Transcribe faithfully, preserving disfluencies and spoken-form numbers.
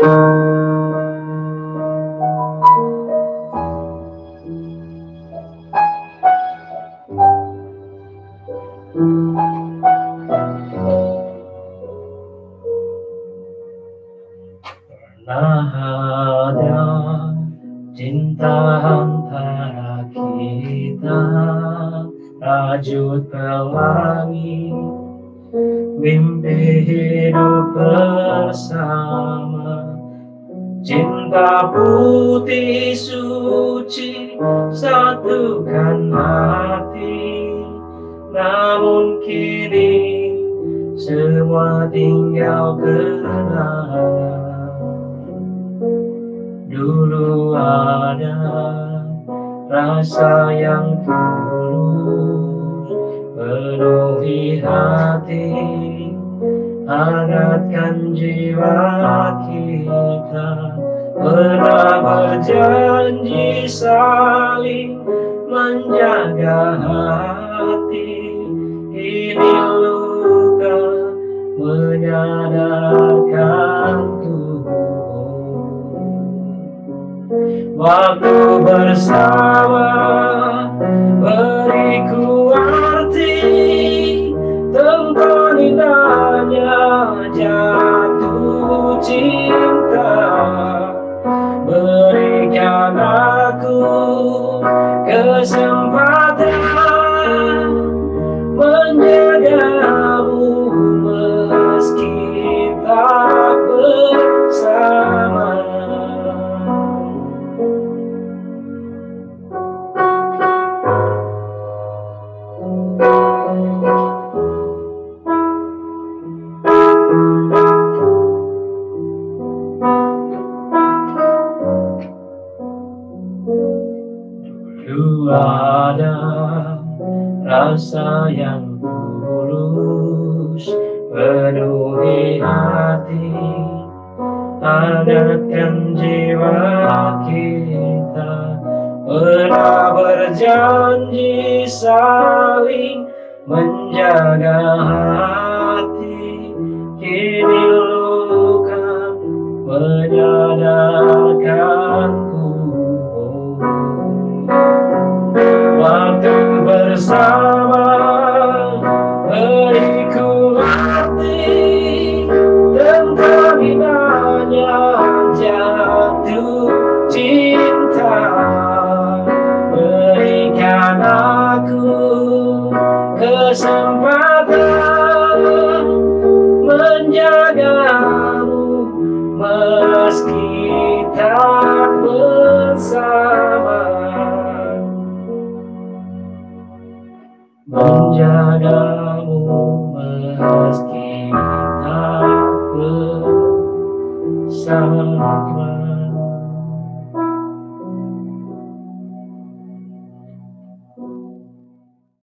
Pernah ada cinta antara kita, rajut pelangi, mimpi hidup bersama. Cinta putih suci satukan hati, namun kini semua tinggal kenangan. Dulu ada rasa yang tulus penuhi hati, hangatkan jiwa kita. Pernah berjanji saling menjaga hati, kini luka menyadarkanku. Waktu bersama beriku arti tentang indahnya jatuh cinta. Berikan aku kesempatan menjagamu meski tak bersama. Dulu ada rasa yang tulus penuhi hati, hangatkan jiwa kita. Pernah berjanji saling menjaga hati, kini luka menyadarkanku. Waktu bersama beriku arti tentang indahnya jatuh cinta. Berikan aku kesempatan menjagamu meski tak bersama. Menjagamu meski tak bersama.